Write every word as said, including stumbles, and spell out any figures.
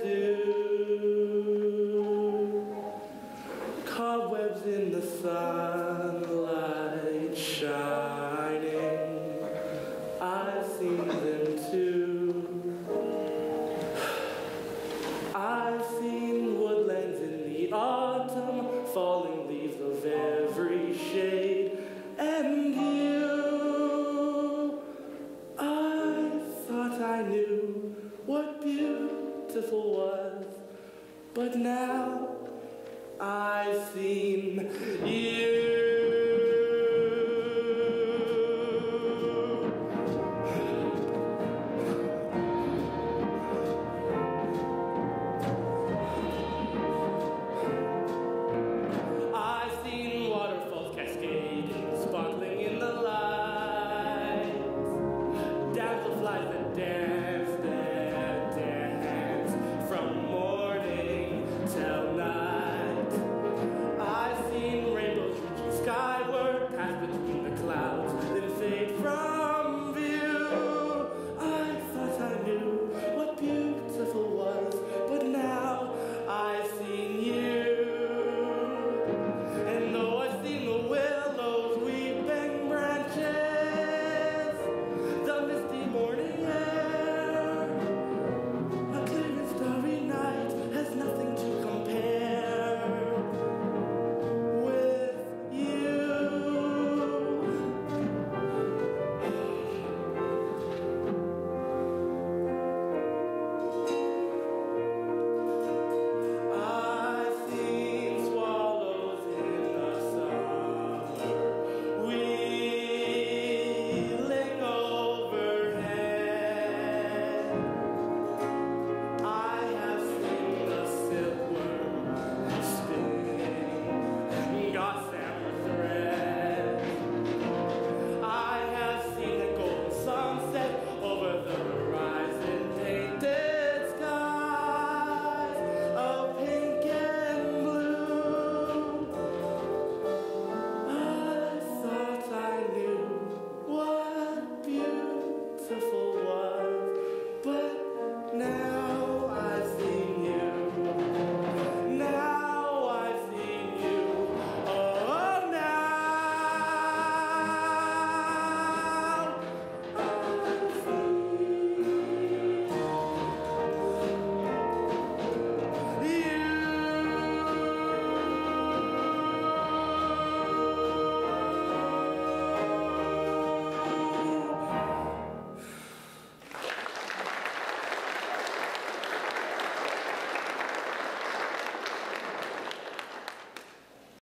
do. Cobwebs in the sunlight shining, I've seen them too. I've seen woodlands in the autumn, falling leaves of every shade, and you, I thought I knew what beautiful was, but now I've seen you.